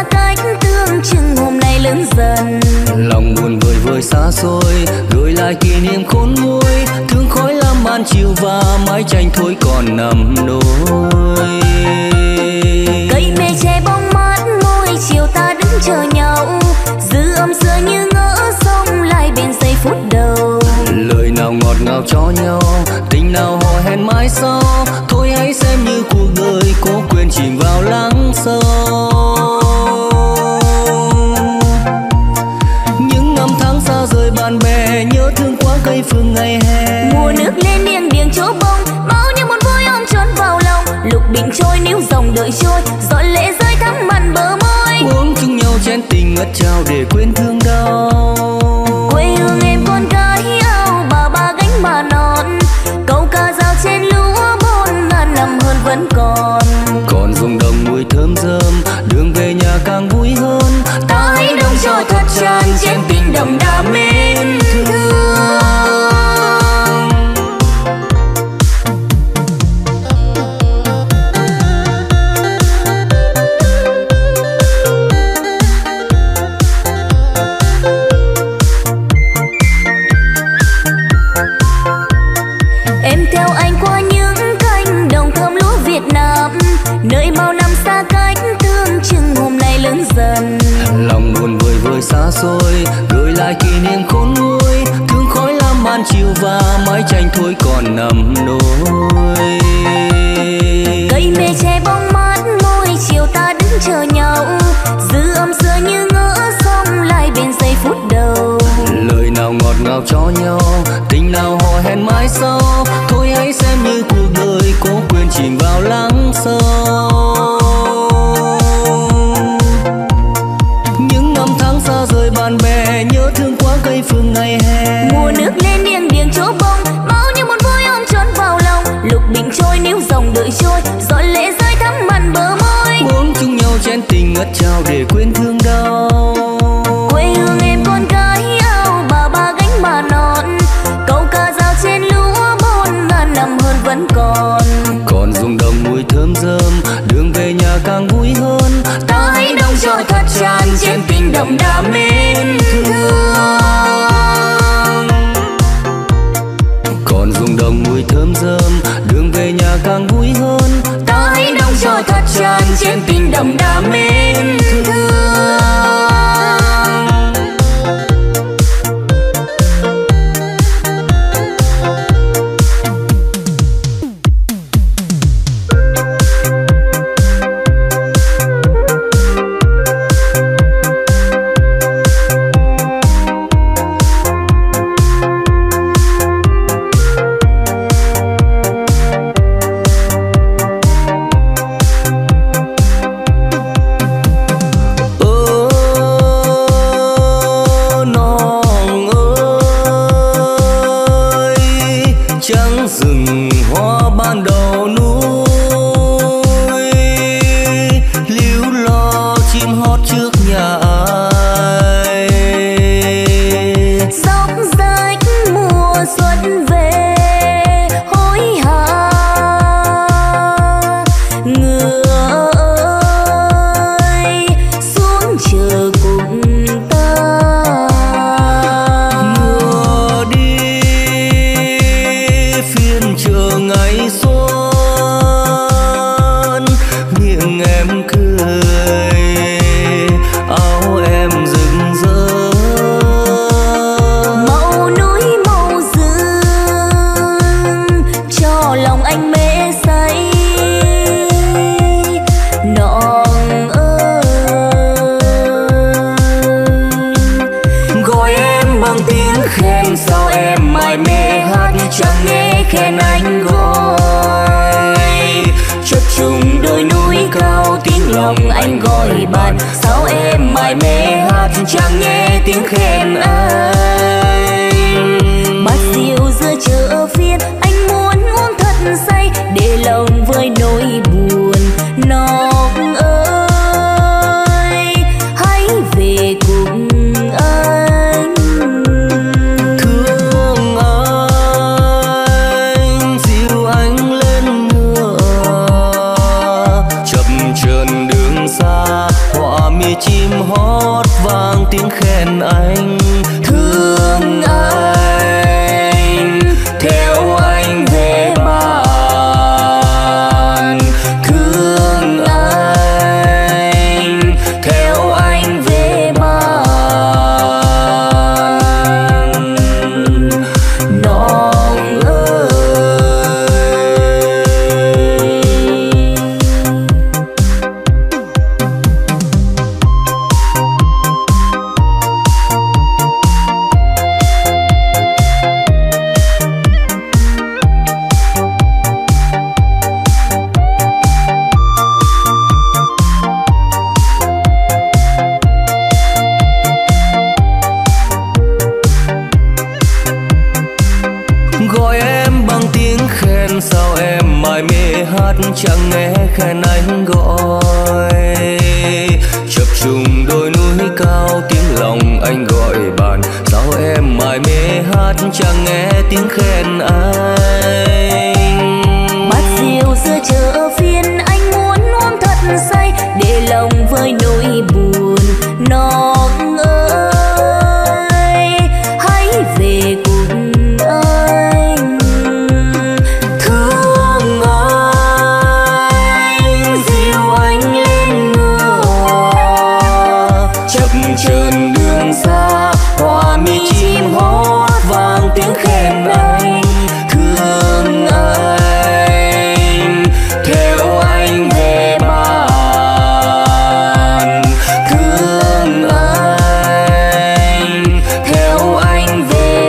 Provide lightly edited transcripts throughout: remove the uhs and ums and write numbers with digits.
cách tương chừng hôm nay lớn dần. Lòng buồn vơi vơi xa xôi, gửi lại kỷ niệm khôn nguôi, thương khói lam man chiều và mái tranh thôi còn nằm nôi. Cây mê che bóng mát môi chiều ta đứng chờ nhau, dư âm xưa như ngỡ sông lại bên giây phút đầu. Lời nào ngọt ngào cho nhau, tình nào hò hẹn mãi sau, thôi hãy xem như cuộc đời cố quên chìm vào lắng sâu. Những năm tháng xa rời bạn bè, nhớ thương quá cây phương ngày hè. Mùa nước lên nghiêng điềng chỗ bông, bao nhiêu buồn vui ôm trốn vào lòng. Lục bình trôi níu dòng đợi trôi, giọt lệ rơi thắm mặn bờ môi. Uống chung nhau chén tình ngất trao để quên thương đau. Quê hương em con gái ao bà gánh bà non, câu ca dao trên lúa 4.000 năm hơn vẫn còn. Còn ruộng đồng mùi thơm rơm, đường về nhà càng vui hơn. Ta hãy đông cho thật tràn trên tình đậm đà mến thương. Em theo anh qua những cánh đồng thơm lúa Việt Nam, nơi bao năm xa cách tương chừng hôm nay lớn dần. Lòng buồn vơi vơi xa xôi, gửi lại kỷ niệm khôn nguôi, thương khói lam man chiều và mái tranh thôi còn nằm nôi. Cây mê che bóng mát môi chiều ta đứng chờ nhau, dư âm xưa như ngỡ sông lại bên giây phút đầu. Lời nào ngọt ngào cho nhau, tình nào hò hẹn mãi sau, thôi hãy xem như cuộc đời cố quên chìm vào lắng sâu. Những năm tháng xa rời bạn bè, nhớ thương quá cây phương ngày hè. Mùa nước lên nghiêng điềng chỗ bông, bao nhiêu buồn vui ôm trốn vào lòng. Lục bình trôi níu dòng đợi trôi, giọt lệ rơi thắm mặn bờ môi. Uống chung nhau chén tình ngất trao để quên thương đau. Quê hương em con gái ao bà gánh bà non, câu ca dao trên lúa 4.000 năm hơn vẫn còn. Còn ruộng đồng mùi thơm rơm, đường về nhà càng vui hơn. Ta hãy đông cho thật tràn trên tình đậm đà mến thương. Còn ruộng đồng mùi thơm rơm, đường về nhà càng vui hơn. Ta hãy đông cho thật tràn trên tình đậm đà mến thương. khen anh gọi chập trùng đôi núi cao, tiếng lòng anh gọi bạn. Sao em mải mê hát chẳng nghe tiếng khen anh? Bát rượu giữa chợ phiên, anh muốn uống thật say để lòng vơi nỗi buồn. Nòng ơi, hãy về cùng anh. Thương anh, dìu anh lên ngựa, chập chờn đường xa họa mi như chim hót vang tiếng khen anh. Thương anh theo anh về bàn, thương anh theo anh về bàn. Nong ơi, gọi em bằng tiếng khen sao em mải mê hát chẳng nghe khen anh gọi. Chập trùng đôi núi cao tiếng lòng anh gọi bạn, sao em mải mê hát chẳng nghe tiếng khen anh. Bát rượu giữa chợ phiên anh muốn uống thật say để lòng vơi nỗi buồn. Nong ơi hãy về cùng anh. Thương anh dìu anh lên ngựa, chập chờn đường xa hoa mi chim hót vang tiếng khen anh. Thương anh theo anh về bàn, thương anh theo anh về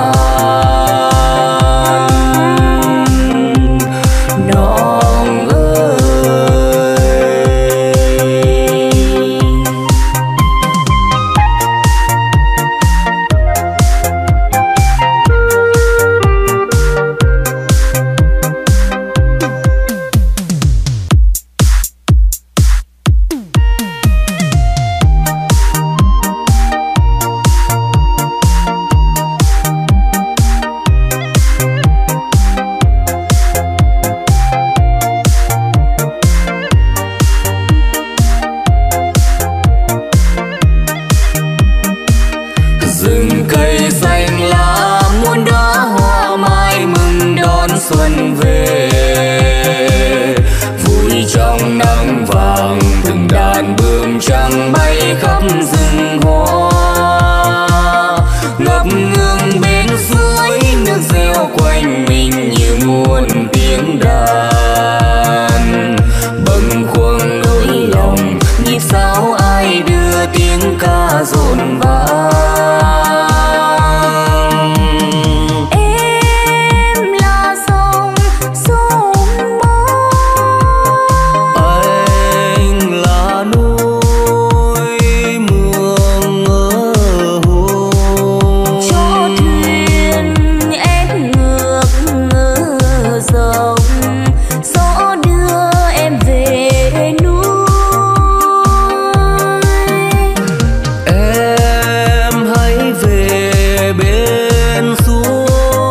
bàn. Nong ơi, rừng cây xanh lá muôn đóa hoa mai mừng đón xuân về. Vui trong nắng vàng từng đàn bướm trắng bay khắp rừng hoa. Ngập ngừng bên suối nước reo quanh mình như muôn tiếng đàn. Bâng khuâng nỗi lòng nhịp sao ai đưa tiếng ca rộn vang. Em là dòng sông mơ, Anh là núi mường ở hồ. cho thuyền em ngược dòng, gió đưa em về núi. Em hãy về bên suối,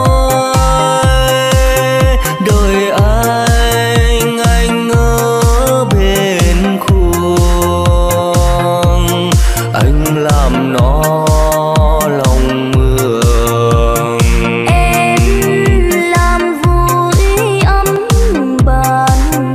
đợi anh ở bên khuông. Anh làm nó lòng mường, Em làm vui ấm bàn.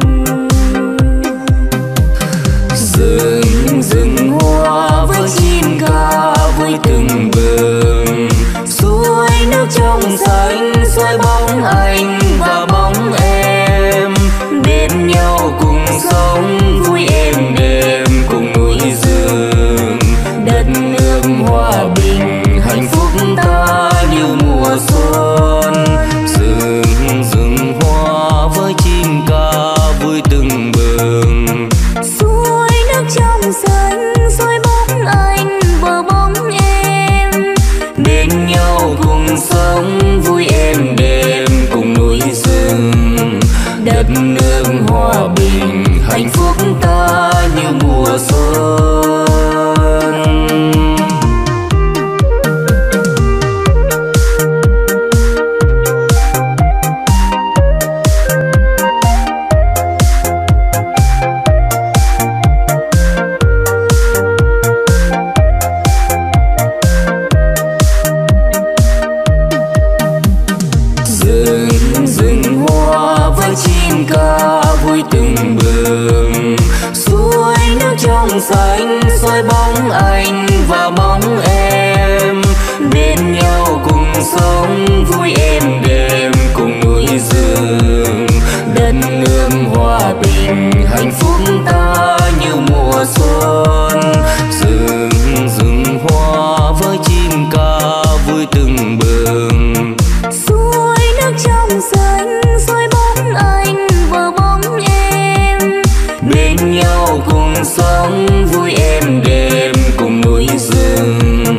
rừng rừng hoa với chim ca vui từng bừng. Suối nước trong xanh soi bóng anh và bóng em, bên nhau cùng sống vui êm đềm cùng núi rừng. Đất nước hòa bình hạnh phúc ta như mùa xuân. Rừng rừng hoa với chim ca vui từng bừng. Suối nước trong xanh soi bóng anh và bóng em, Bên nhau cùng sống vui êm đềm cùng núi rừng. Đất nước hòa bình hạnh phúc ta như mùa xuân. soi bóng anh và bóng em, bên nhau cùng sống vui êm đềm cùng núi rừng. Đất nước hòa bình hạnh phúc ta như mùa xuân, rừng rừng hoa với chim ca vui tưng bừng. Suối nước trong xanh soi bóng anh và bóng em, bên nhau cùng sống vui êm đềm cùng núi rừng.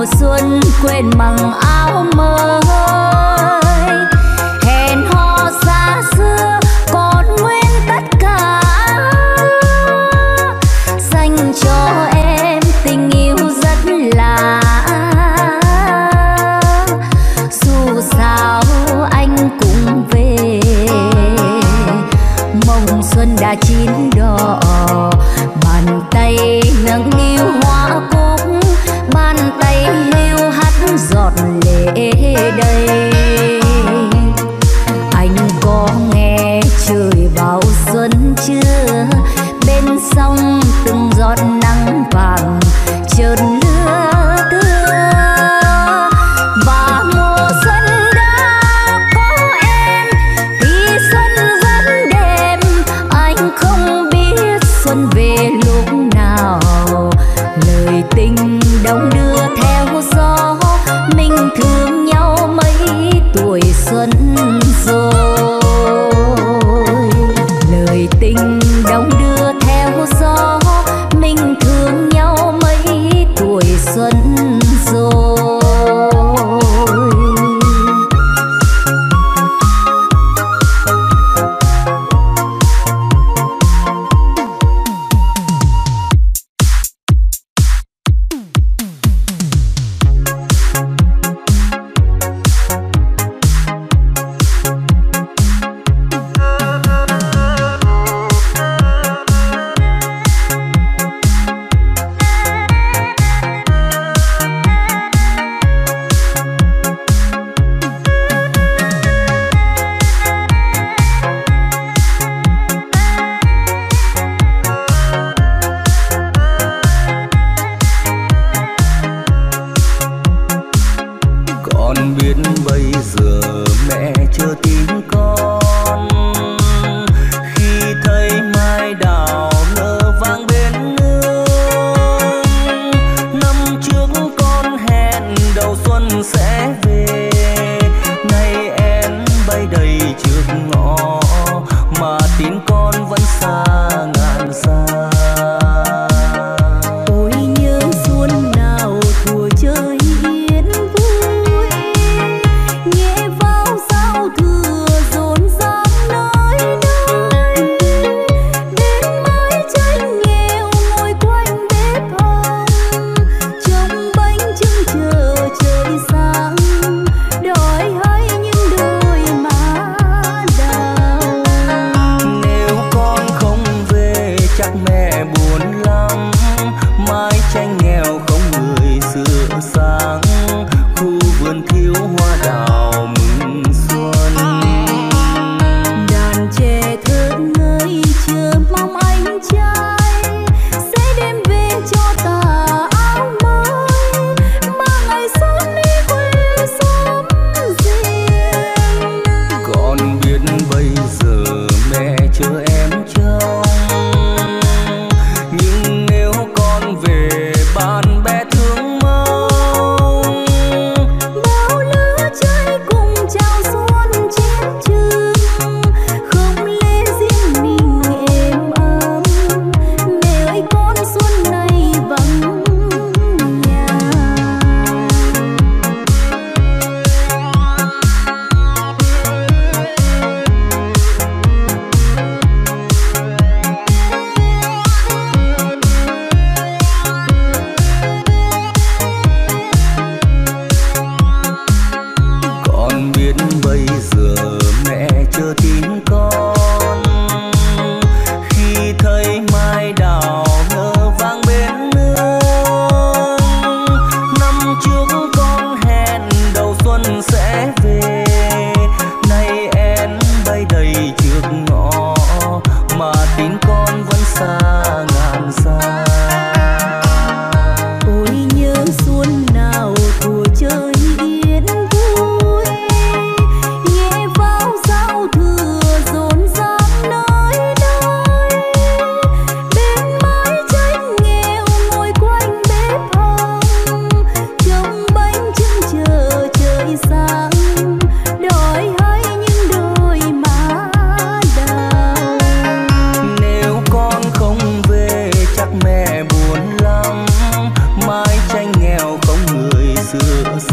xuân quên mằng áo mới, hẹn hò xa xưa còn nguyên tất cả, dành cho em tình yêu rất lạ. Dù sao anh cũng về, mong xuân đã chín đỏ, bàn tay nâng niu hoa cúc, bàn tay hiu hắt giọt lệ đầy. Anh có nghe trời vào xuân chưa? Bên sông từng giọt nắng vàng chợt lưa thưa, và mùa xuân đã có em thì xuân rất đẹp. Anh không biết xuân về lúc nào, lời tình đong đưa theo gió, mình thương nhau mấy tuổi xuân rồi. Lời tình đong đưa theo gió, mình thương nhau mấy tuổi xuân rồi.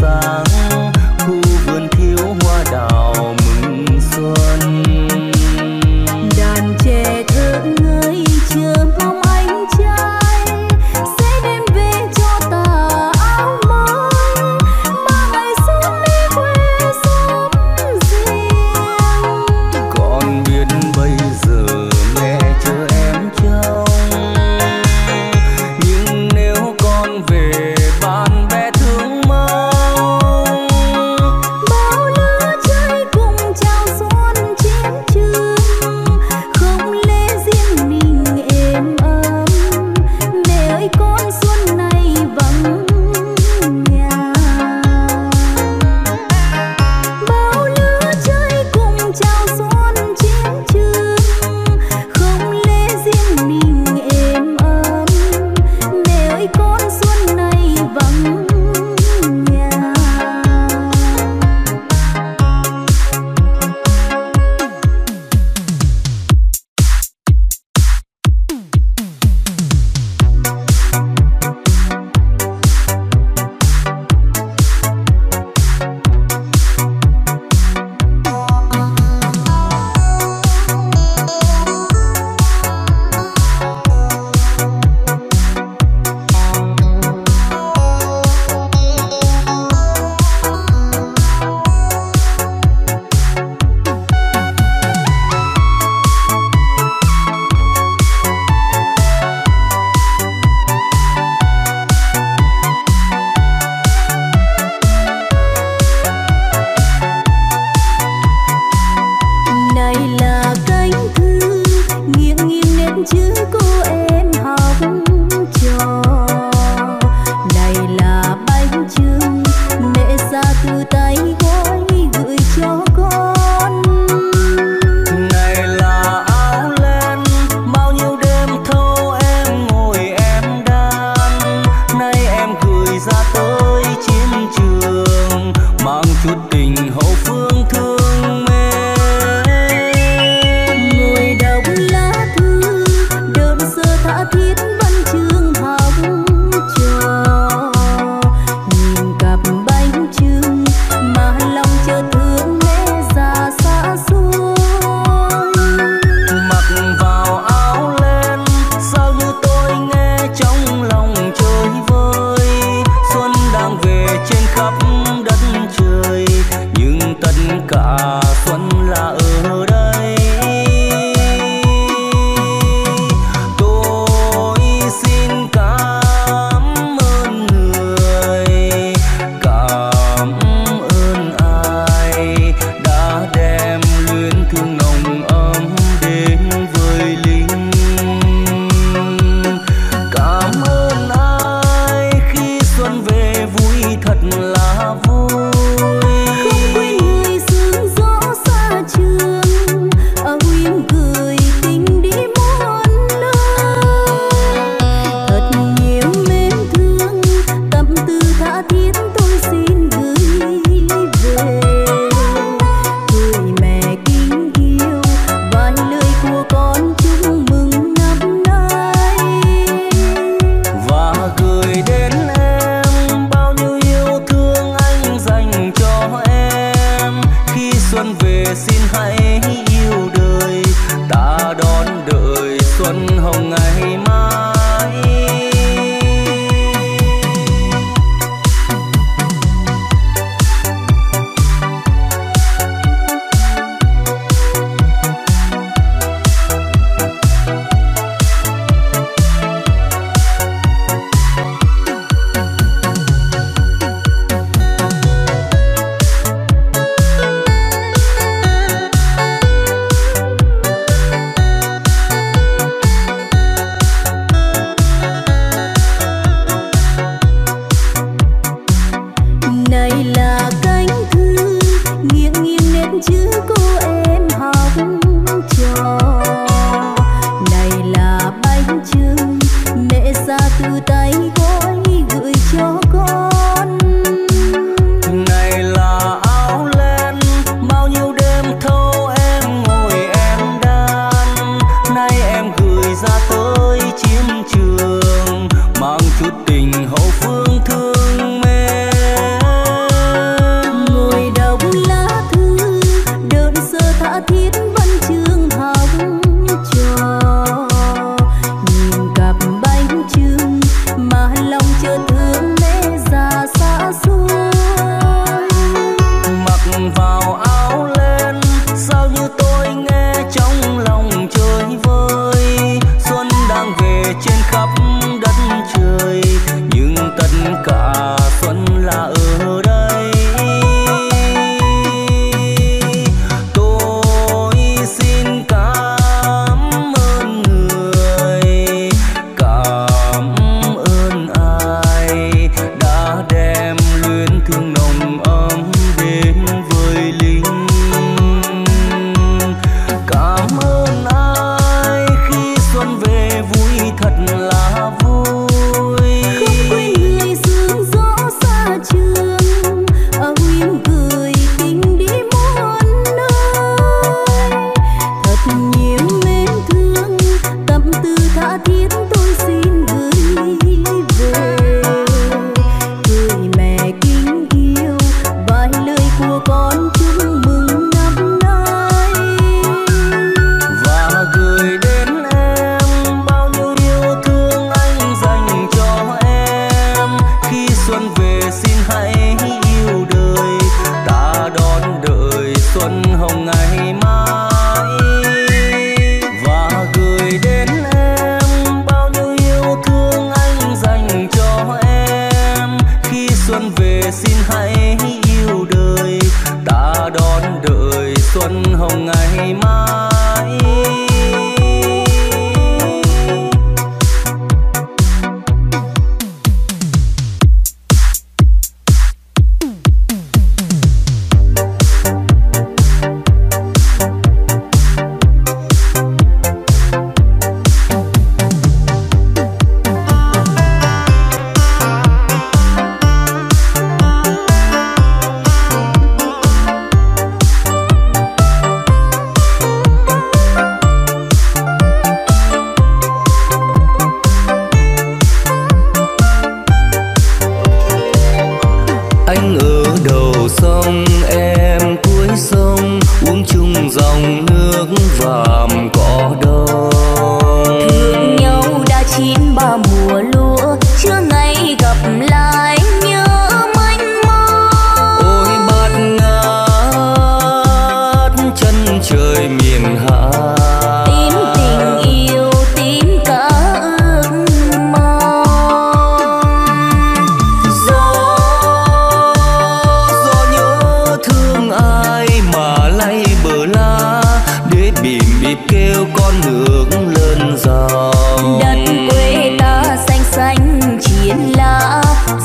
sáng, khu vườn thiếu hoa đào mừng xuân. Đàn trẻ thơ ngây chờ mong anh trai sẽ đem về cho ta áo mới, mà ngày xuân đi quê xóm riêng. Con biết bây giờ mẹ chờ em trông, nhưng nếu con về bạn bè thương mong. Bao lứa chơi cùng chào xuân chiến trường, không lẽ riêng mình êm ấm. Mẹ ơi con xuân này vắng nhà. Bao lứa chơi cùng chào xuân chiến trường, không lẽ riêng mình êm ấm. Mẹ ơi con xuân này vắng nhà. Này là cánh thư nghiêng nghiêng nét chữ cô em học trò. Này là bánh chưng mẹ ra từ tay gói gửi cho con. Này là áo len bao nhiêu đêm thâu em ngồi em đan, nay em gửi ra tới chiến trường, mang chút tình hậu phương thương mẹ. Ngồi đọc lá thư đơn sơ tha thiết văn chương học trò. Nhìn cặp bánh chưng mà lòng chợt thương mẹ già xa xôi. Mặc vào áo len sao như tôi nghe trong lòng chơi vơi. Xuân đang về trên khắp đất trời, nhưng tất cả xuân là ở đây. Tôi xin cảm ơn người, cảm ơn ai đã đem luyến thương nồng ấm đến với lính. Cảm ơn ai khi xuân về vui thật là vui. Không quên người sương gió xa trường, âu yếm gửi tình đi muôn nơi. Thật nhiều mến thương tâm tư tha thiết tôi xin gửi về. Gửi mẹ kính yêu vài lời của con chúc mừng năm nay. Và gửi đến em bao nhiêu yêu thương anh dành cho em. Khi xuân về xin hãy yêu đời, ta đón đợi xuân hồng ngày mai. chút tình hậu phương thương mến.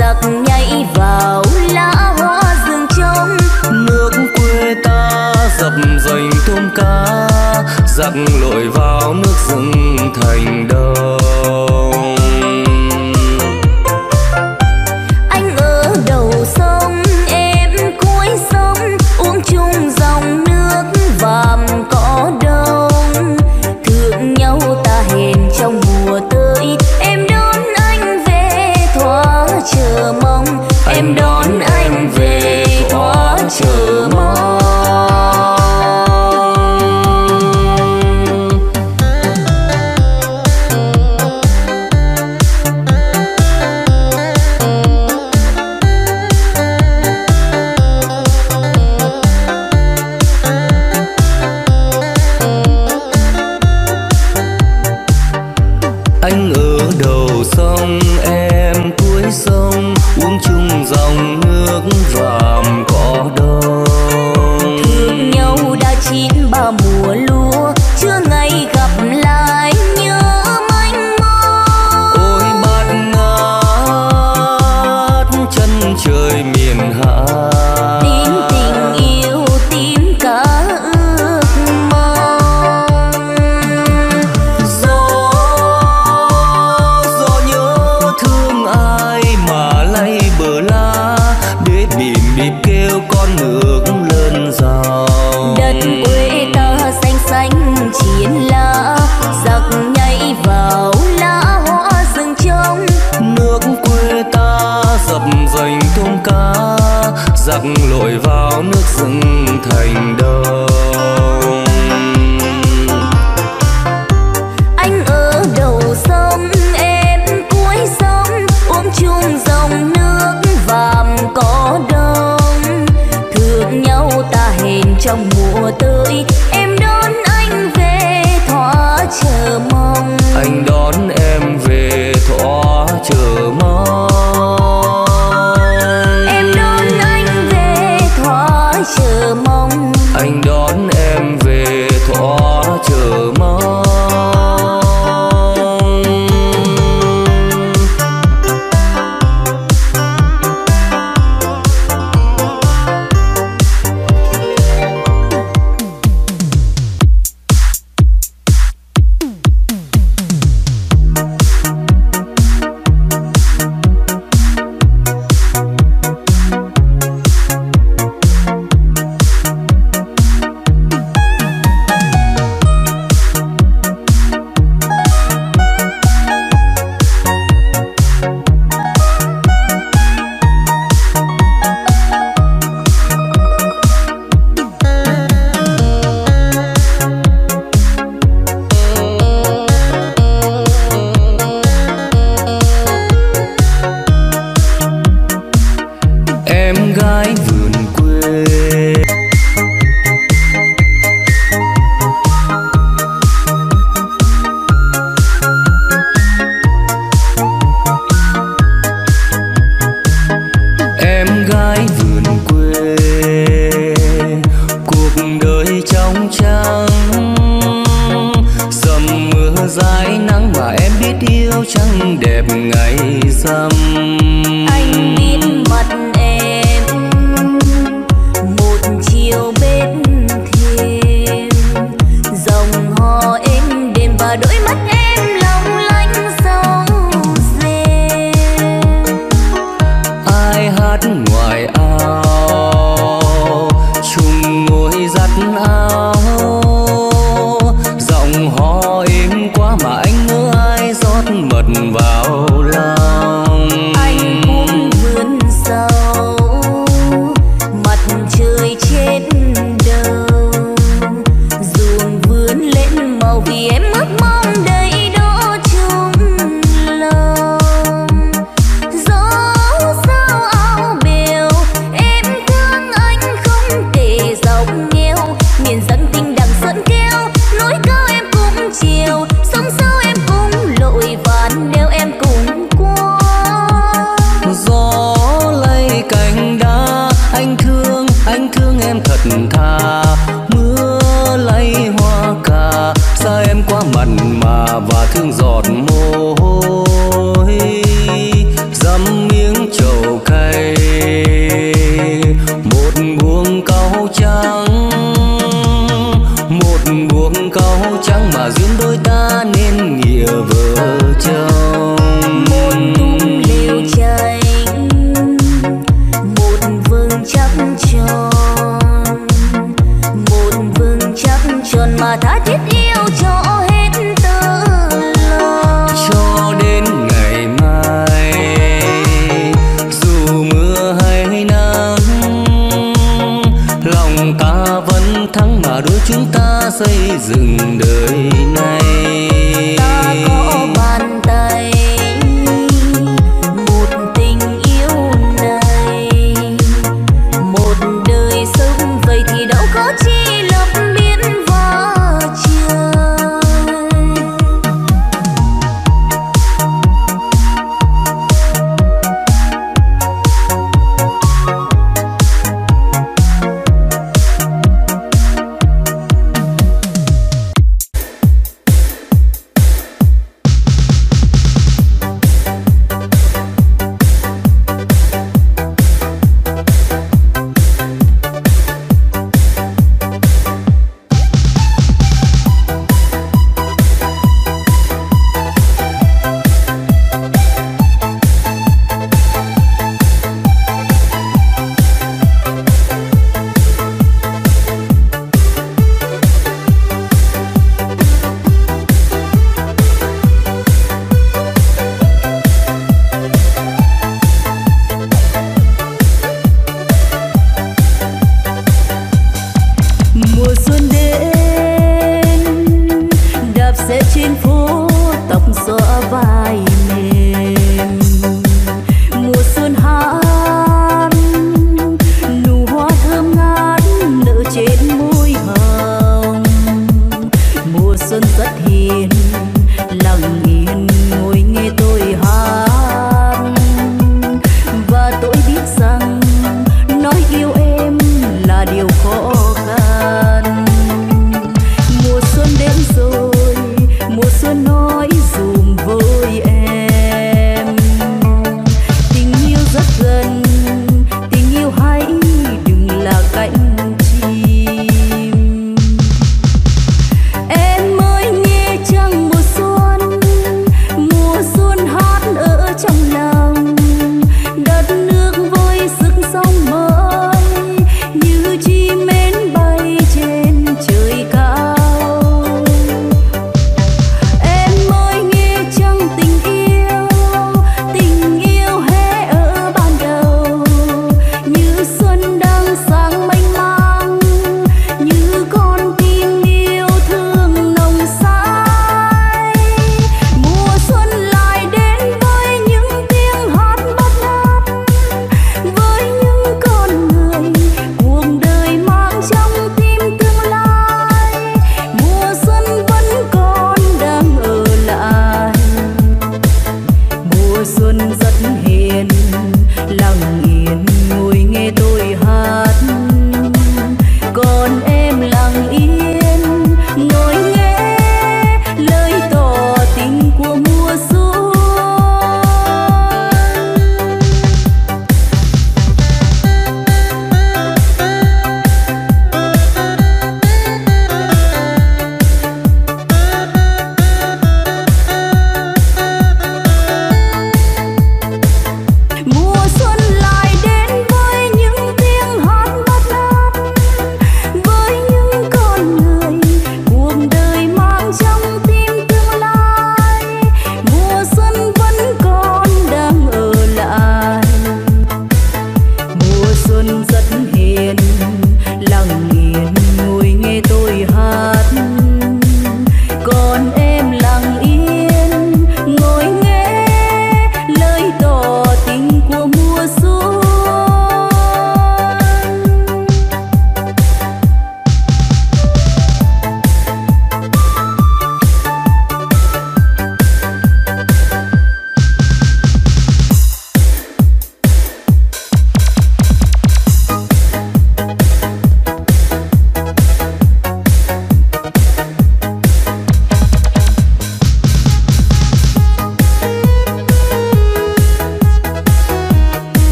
giặc nhảy vào lá hoa rừng trống. Nước quê ta dập dềnh tôm cá, giặc lội vào nước rừng thành đông. Anh ở đầu sông em cuối sông, uống chung dòng nước vàm cỏ đông. Thương nhau ta hẹn trong mùa tới, em đón anh về thoáng chờ mong. Em đón anh về thoáng chờ mong. Anh ở đầu sông em cuối sông, uống chung dòng nước vàm cỏ đông. Thương nhau đã chín ba mùa lúa, chưa ngày gặp lại nhớ mênh mông. Ôi bát ngát chân trời miền Hạ, Tím tình yêu tím cả ước mong. gió nhớ thương ai mà lay bờ lá, để bìm bịp kêu con nước lớn giàu. Đất quê ta xanh xanh chiến lá, giặc nhảy vào lá hoa rừng trống. Nước quê ta dập dềnh tôm cá, giặc lội vào nước rừng thành đông. Anh ở đầu sông em cuối sông, uống chung dòng nước vàm cỏ đông. Thương nhau ta hẹn trong mùa tới, em đón anh về thoáng chờ mong. Anh đón em về thỏa chờ mong. Em đón anh về thoáng chờ mong. Anh đón em về thỏa chờ mong. Em gái vườn quê, em gái vườn quê, cuộc đời trong trắng dầm mưa dài nắng mà em biết yêu chẳng đẹp ngày rằm. Anh biết mặt em một chiều bên thềm, dòng hò êm đềm và đôi mắt em long lanh sâu rêu. Ai hát ngoài ao chung ngồi dắt áo, giọng hò êm quá mà anh ngỡ ai rót mật vào lòng. Anh cũng vươn sâu mặt trời trên đầu, ruộng vươn lên màu vì em ước mong đầy đỗ chung lòng. Gió sao áo bề xây dựng đời này. Ta có bàn tay, một tình yêu này, một đời sống vậy thì đâu có chi lập biển và trời.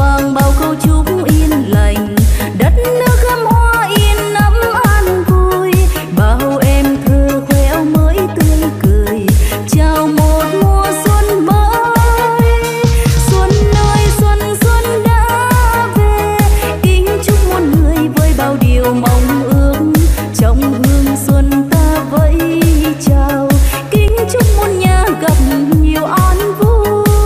vàng bao câu chúc yên lành, đất nước gấm hoa yên ấm an vui. Bao em thơ khéo mới tươi cười, chào một mùa xuân mới. Xuân ơi xuân xuân đã về, kính chúc muôn người với bao điều mong ước. Trong hương xuân ta vẫy chào, kính chúc muôn nhà gặp nhiều an vui.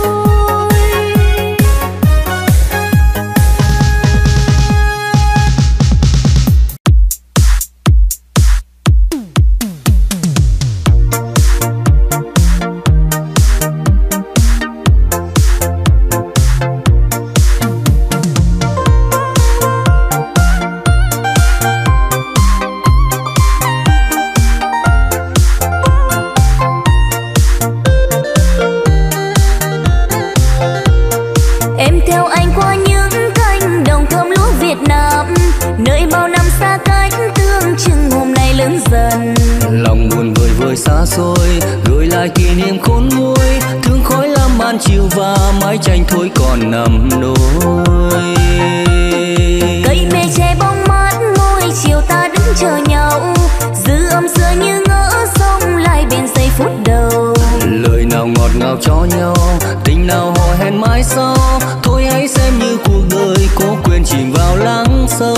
Em theo anh qua những cánh đồng thơm lúa Việt Nam, nơi bao năm xa cách tương chừng hôm nay lớn dần. Lòng buồn vơi vơi xa xôi, gửi lại kỷ niệm khôn nguôi. Thương khói lam man chiều và mái tranh thôi còn nằm nôi. Cây mê che bóng mát môi chiều ta đứng chờ nhau, dư âm xưa như ngỡ sông lại bên giây phút đầu. Lời nào ngọt ngào cho nhau, tình nào hò hẹn mãi sau. Thôi hãy xem như cuộc đời cố quên chìm vào lắng sâu.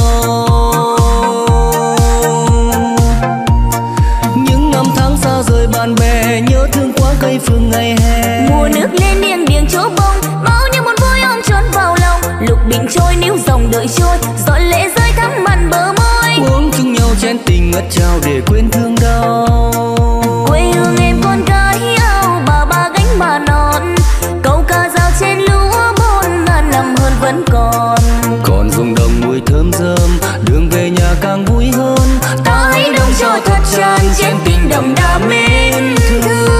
Những năm tháng xa rời bạn bè, nhớ thương quá cây phương ngày hè. Mùa nước lên nghiêng điềng chỗ bông, bao nhiêu buồn vui ôm trốn vào lòng. Lục bình trôi níu dòng đợi trôi, giọt lệ rơi thắm mặn bờ môi. Uống chung nhau chén tình ngất trao để quên thương đau. Quê hương em con gái áo bà gánh bà non, câu ca dao trên lúa 4.000 năm hơn vẫn còn. Còn ruộng đồng mùi thơm rơm, đường về nhà càng vui hơn. Ta hãy đông cho thật tràn chén tình đậm đà mến thương.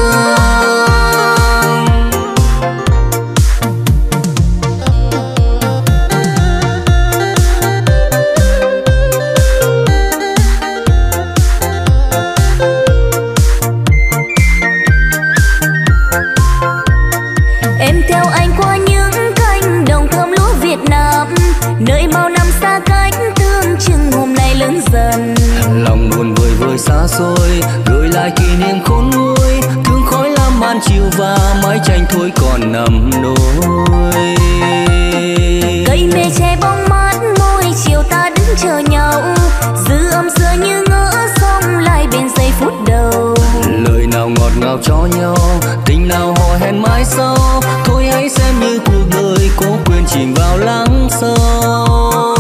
Em theo anh qua những cánh đồng thơm lúa Việt Nam, nơi bao năm xa cách tương chừng hôm nay lớn dần. Lòng buồn vơi vơi xa xôi, gửi lại kỷ niệm khôn nguôi. Thương khói lam man chiều và mái tranh thôi còn nằm nôi. Cây mê che bóng mát môi chiều ta đứng chờ nhau, dư âm xưa như ngỡ sông lại bên giây phút đầu. Lời nào ngọt ngào cho nhau, tình nào hò hẹn mãi sau. Thôi hãy xem như cuộc đời cố quên chìm vào lắng sâu.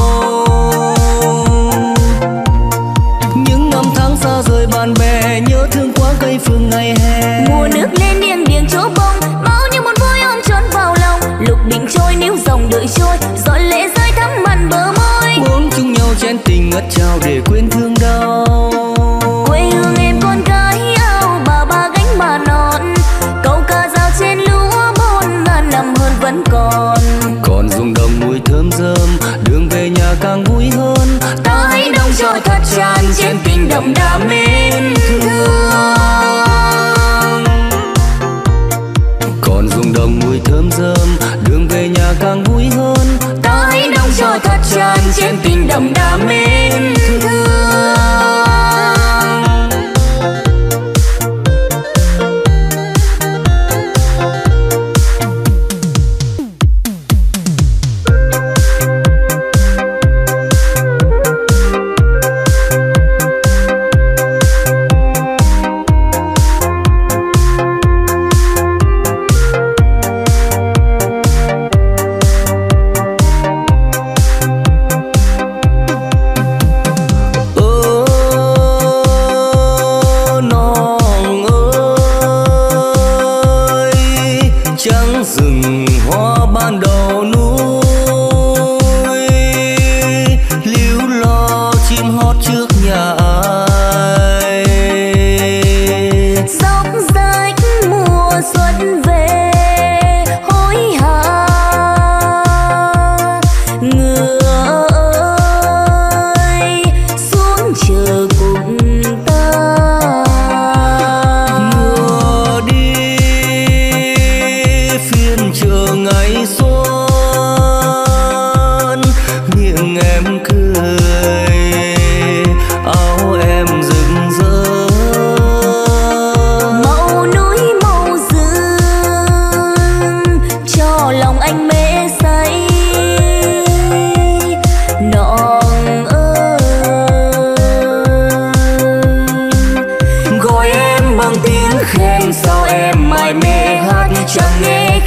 Những năm tháng xa rời bạn bè, nhớ thương quá cây phương ngày hè. Mùa nước lên nghiêng điềng chỗ bông, bao nhiêu buồn vui ôm trốn vào lòng. Lục bình trôi níu dòng đợi trôi, giọt lệ rơi thắm mặn bờ môi. Uống chung nhau chén tình ngất trao để quên thương đau. Quê hương em con gái áo bà gánh bà non, câu ca dao trên lúa 4.000 năm hơn vẫn còn. Còn ruộng đồng mùi thơm rơm, đường về nhà càng vui hơn. Ta hãy đông cho thật tràn chén tình đậm đà mến thương. Còn ruộng đồng mùi thơm rơm, đường về nhà càng vui hơn. Ta hãy đông cho thật tràn chén tình đậm đà mến thương.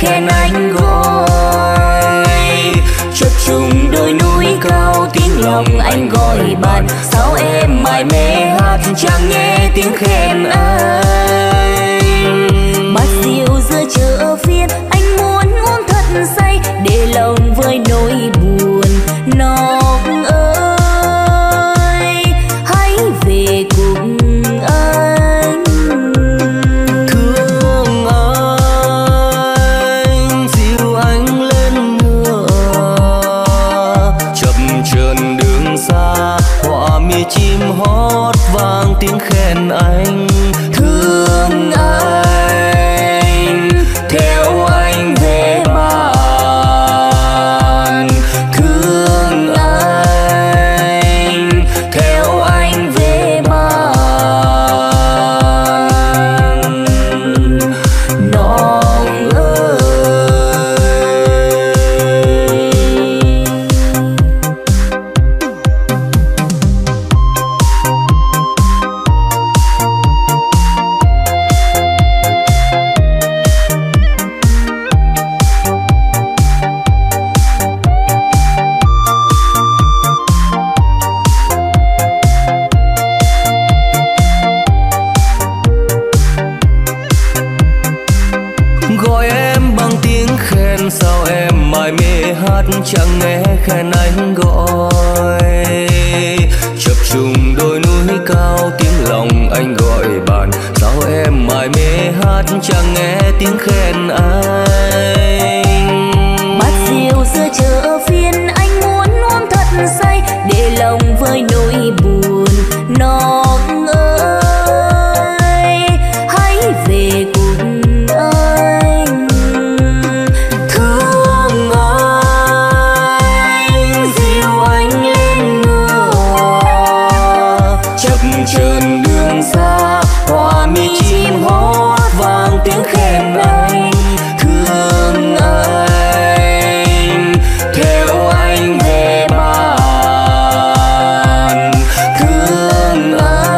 khen anh gọi. Chập trùng đồi núi cao tiếng lòng anh gọi bạn, sao em mải mê hát chẳng nghe tiếng khen anh. Bát rượu giữa chợ phiên anh muốn uống thật say, để lòng vơi nỗi buồn nong ơi, hãy về cùng anh. Thương anh dìu anh lên ngựa, chập chờn đường xa họa mi chim hót vang tiếng khen anh. Thương anh theo anh về bàn, thương anh theo anh về bàn. Nong ơi. Gọi em bằng tiếng khen, sao em mải mê hát chẳng nghe khen anh gọi. Chập trùng đồi núi cao tiếng lòng anh gọi bạn, sao em mải mê hát chẳng nghe tiếng khen anh. Bát rượu giữa chợ phiên anh muốn uống thật say, để lòng vơi nỗi buồn nong ơi, hãy về cùng anh. Thương anh dìu anh lên ngựa, chập chờn đường xa hoa mi chim hót vang tiếng khen anh. Thương anh theo anh về bàn, thương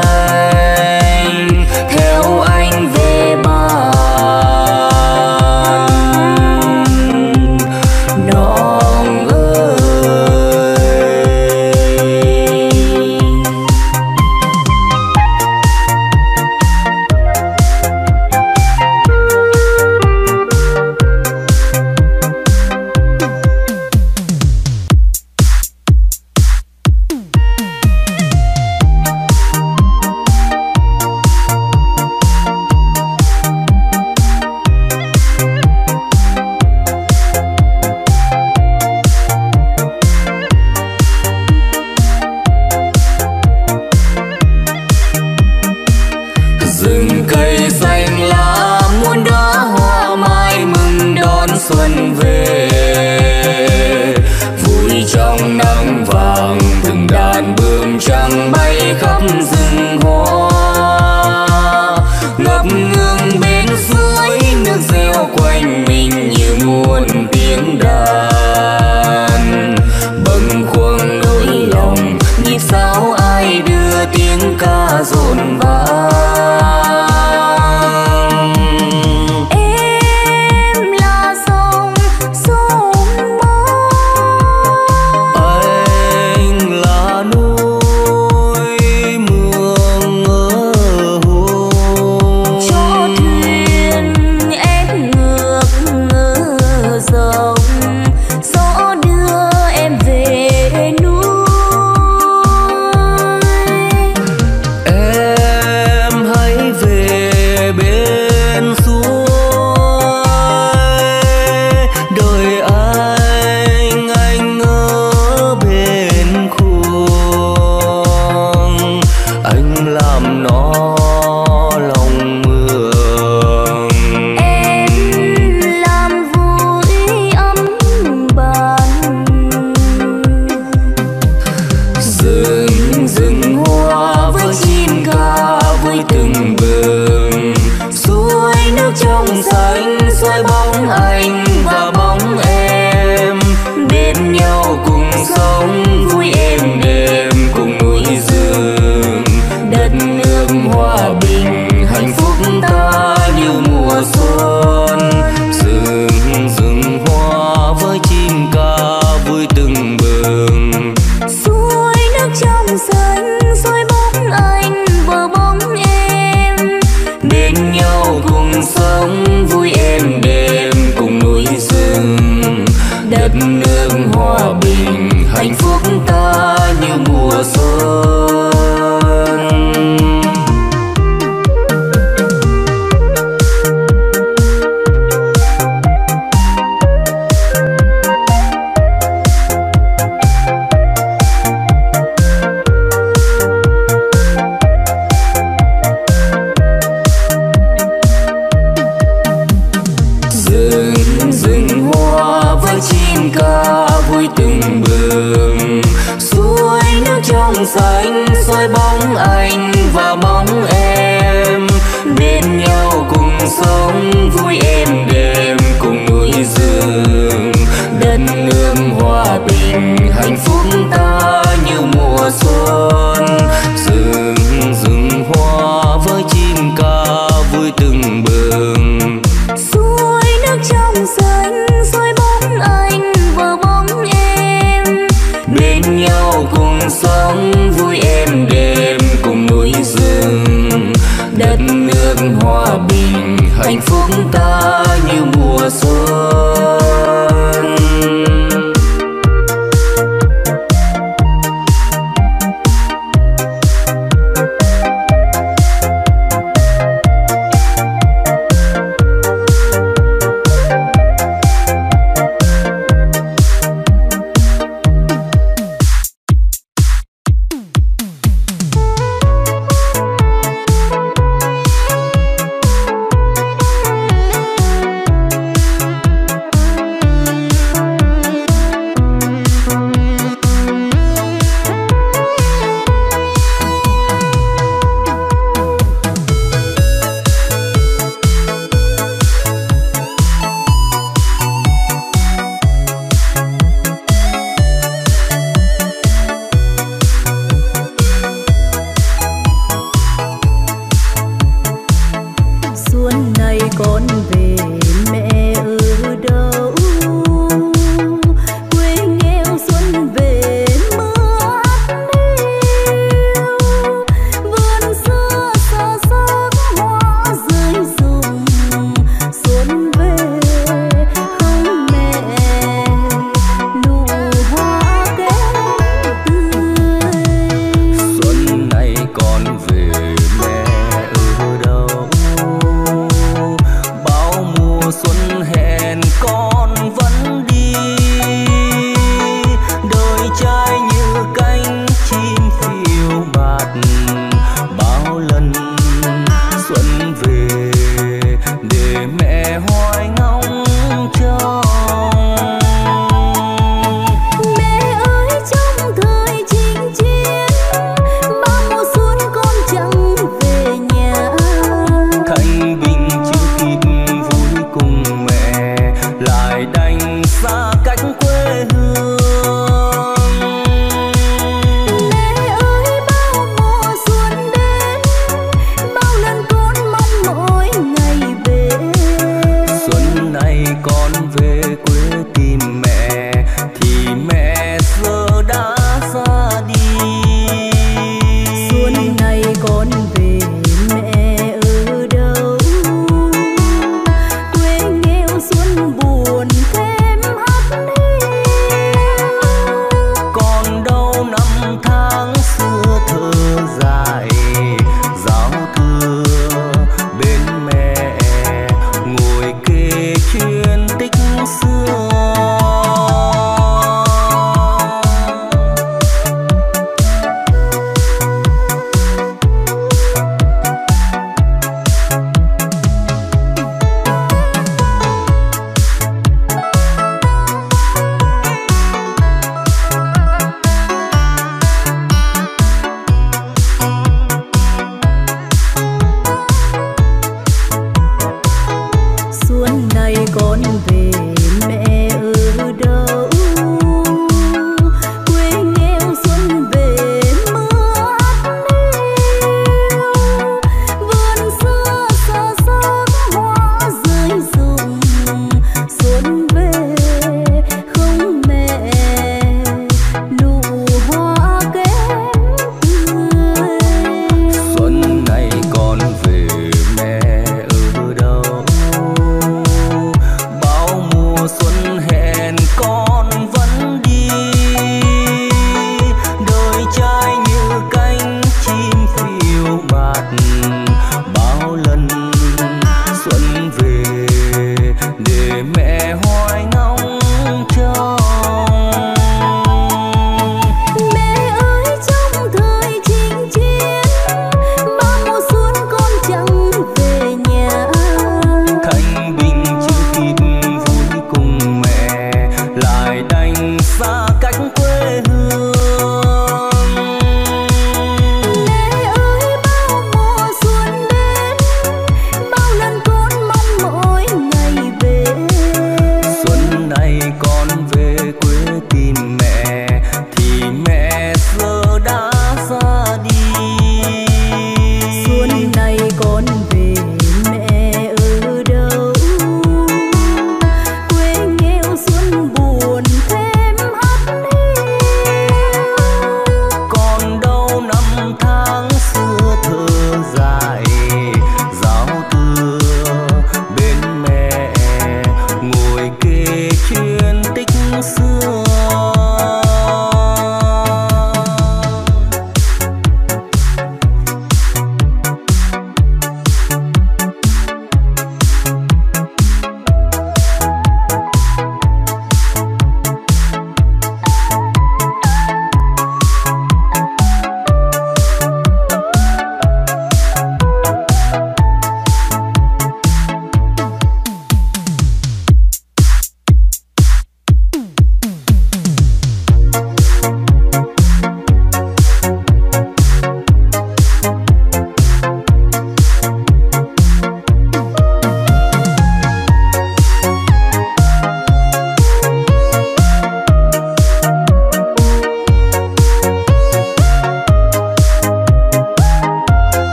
anh theo anh về bàn. Nong ơi. Rừng cây xanh lá muôn đóa hoa mai mừng đón xuân về, vui trong nắng vàng từng đàn bướm trắng bay khắp rừng hoa. Ngập ngừng bên suối nước reo quanh mình như muôn tiếng đàn, bâng khuâng nỗi lòng nhịp sao ai đưa tiếng ca rộn vang. Em là dòng sông mơ, Anh là núi mường ở hồ, cho thuyền em ngược dòng, gió đưa em về núi. em hãy về bên suối, đợi anh ở bên khuông, anh làm nó lòng mường. Em làm vui ấm bàn, Rừng hoa với chim ca vui từng bừng, suối nước trong xanh soi bóng anh và bóng em, bên nhau cùng sống vui êm đềm cùng núi rừng. Đất nước hòa bình hạnh phúc ta như mùa xuân, rừng bên nhau cùng sống vui êm đềm cùng núi rừng. Đất nước hòa bình hạnh phúc ta như mùa xuân.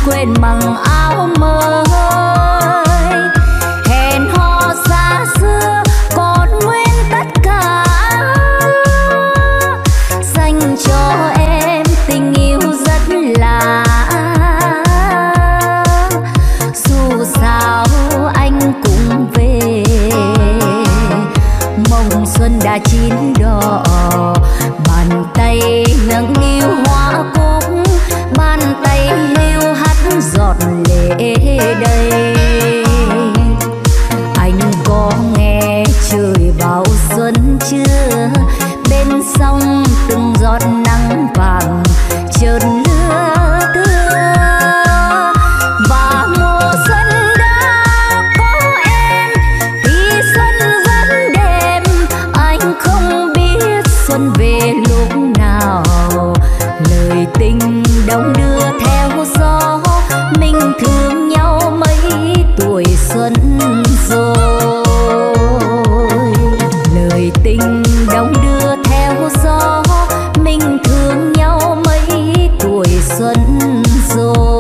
quên bằng áo mới. Hẹn hò xa xưa còn nguyên tất cả, dành cho em tình yêu rất lạ. Dù sao anh cũng về, mộng xuân đã chín đỏ. Bàn tay nâng niu hoa cúc, bàn tay hiu hắt giọt lệ đầy. Anh có nghe trời vào xuân chưa? Bên sông từng giọt nắng vàng chợt lưa thưa. Và mùa xuân đã có em thì xuân rất đẹp. Anh không biết xuân về lúc nào, lời tình đong đưa theo gió. Mình thương nhau mấy tuổi xuân rồi. Lời tình đong đưa theo gió, mình thương nhau mấy tuổi xuân rồi.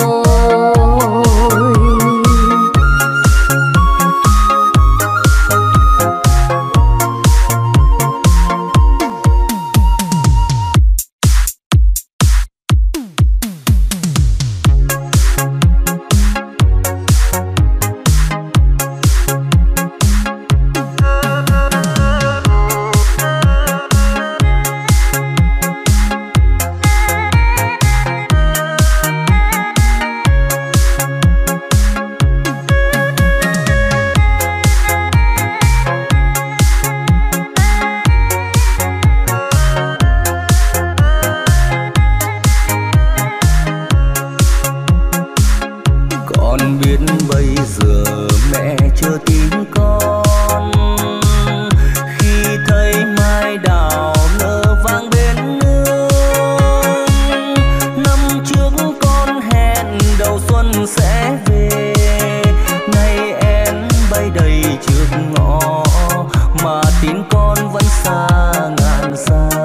tin con vẫn xa ngàn xa.